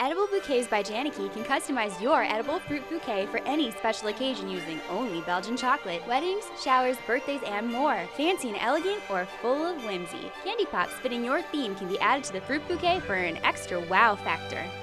Edible Bouquets by Janaki can customize your edible fruit bouquet for any special occasion using only Belgian chocolate. Weddings, showers, birthdays, and more. Fancy and elegant or full of whimsy. Candy pops fitting your theme can be added to the fruit bouquet for an extra wow factor.